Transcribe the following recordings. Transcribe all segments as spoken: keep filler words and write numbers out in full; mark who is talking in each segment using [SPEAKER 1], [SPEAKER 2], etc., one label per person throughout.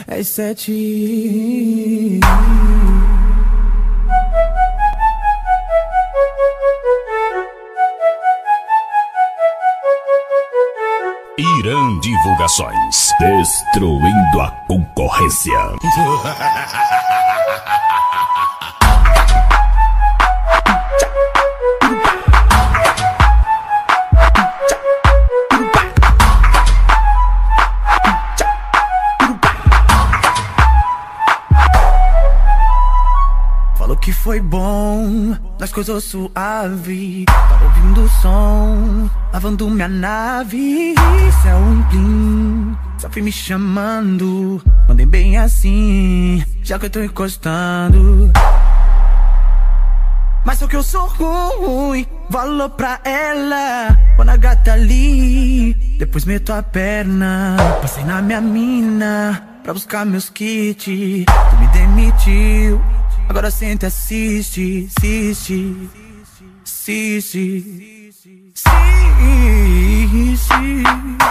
[SPEAKER 1] é sete.
[SPEAKER 2] Irã Divulgações, destruindo a concorrência.
[SPEAKER 1] Falou que foi bom, nós coisou suave. Tava ouvindo o som, lavando minha nave. Isso é um plim, só fui me chamando. Mandei bem assim, já que eu tô encostando. Mas só que eu sou ruim, valor pra ela. Quando a gata ali, depois meto a perna. Passei na minha mina, pra buscar meus kits. Tu me demitiu, agora senta e assiste, assiste, assiste, assiste.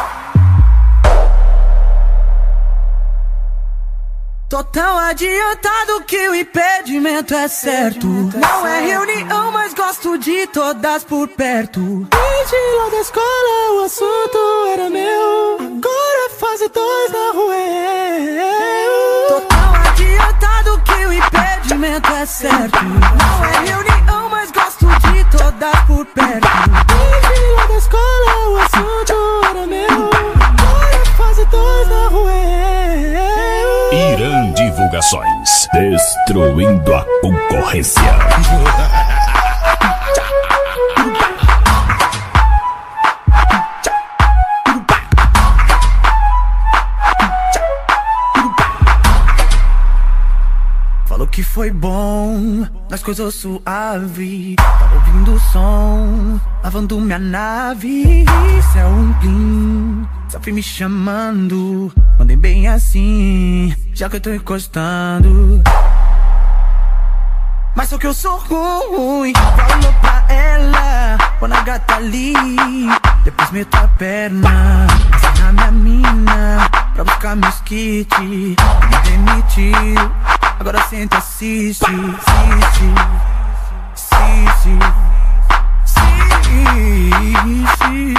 [SPEAKER 1] Tô tão adiantado que o impedimento é certo. Não é reunião, mas gosto de todas por perto. Desde lá da escola o assunto era meu. Agora fase dois na rua é eu. Tô tão adiantado que o impedimento é certo. Não é reunião, mas gosto de todas por perto. Desde lá da escola o assunto era meu. Agora fase dois na rua é eu.
[SPEAKER 2] Irã Divulgações, destruindo a concorrência.
[SPEAKER 1] Falou que foi bom, nós coisou suave. Tava ouvindo o som, lavando minha nave. Isso é um plim, só fui me chamando. Mandei bem assim, já que eu tô encostando. Mas só que eu sou ruim, falou pra ela. Quando a gata ali, depois meto a perna. Passei na minha mina, pra buscar meus kits. Me demitiu, agora senta e assiste, assiste, assiste, assiste.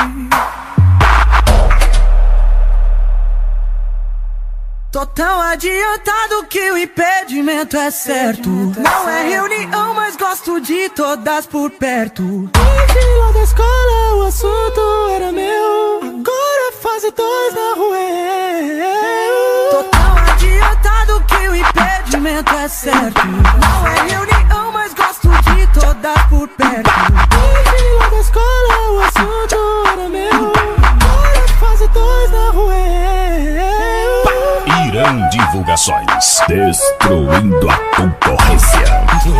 [SPEAKER 1] Tô tão adiantado que o impedimento é certo. Não é reunião, mas gosto de todas por perto. Desde lá da escola o assunto era meu. Agora fase dois na rua é eu. Tô tão adiantado que o impedimento é certo. Não é reunião, mas gosto de todas por perto. Desde lá da escola o assunto era meu. Agora fase dois na rua é eu.
[SPEAKER 2] Irã Divulgações, destruindo a concorrência.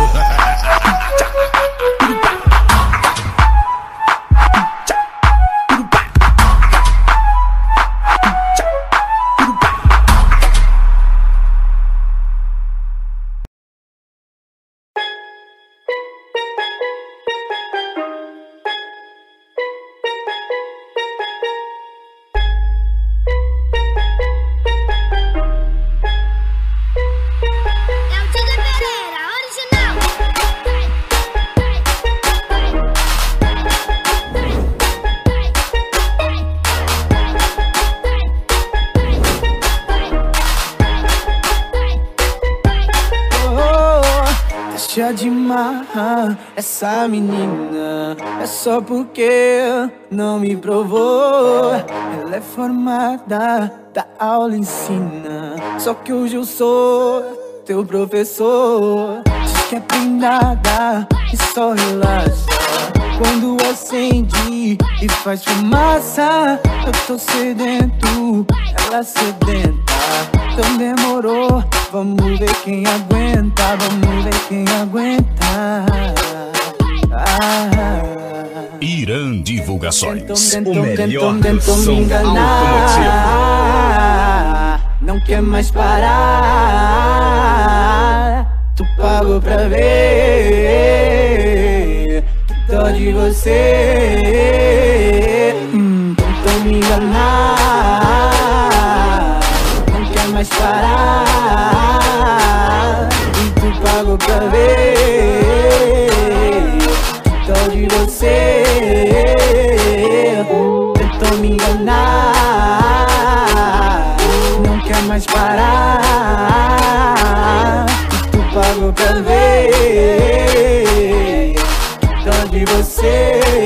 [SPEAKER 1] Deixa de marrar essa menina, é só porque não me provou. Ela é formada, da aula ensina, só que hoje eu sou teu professor. Diz que é prendada e só relaxa quando acende e faz fumaça. Eu tô sedento, ela sedenta. Então demorou, vamos ver quem aguenta, vamos ver quem aguenta. Ah,
[SPEAKER 2] Irã Divulgações,
[SPEAKER 1] tentam,
[SPEAKER 2] o melhor
[SPEAKER 1] tentam,
[SPEAKER 2] do som
[SPEAKER 1] me enganar. Não quer mais parar. Tu pagou pra ver. Que dó de você. hum, Tentam me enganar. mais parar. E tu pagou pra ver. Dó de você. Tentou me enganar, não quer mais parar. E tu pagou pra ver. Dó de você.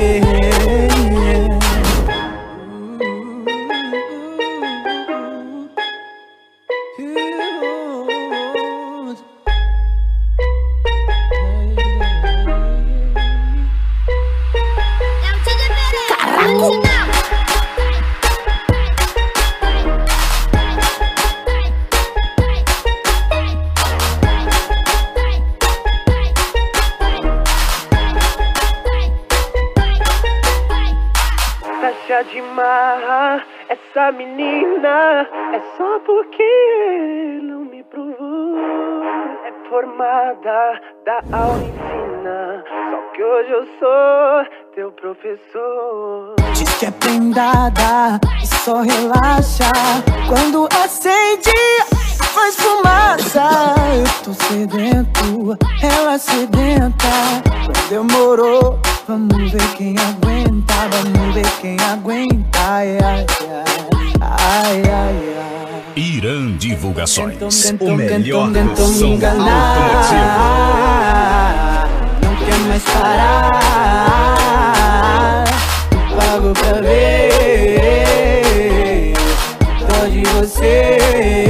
[SPEAKER 1] Tá de marra, essa menina é só porque não me provou. É formada, da aula ensina, só que hoje eu sou teu professor. Diz que é prendada e só relaxa quando acende, faz fumaça. Eu tô sedento, ela sedenta. Demorou, vamos ver quem aguenta, vamos ver quem aguenta. Ai, ai, ai, ai, ai.
[SPEAKER 2] Irã Divulgações,
[SPEAKER 1] tentou,
[SPEAKER 2] o melhor
[SPEAKER 1] tentou,
[SPEAKER 2] do som automotivo.
[SPEAKER 1] Não quer mais parar, pago pra ver. Dó de você.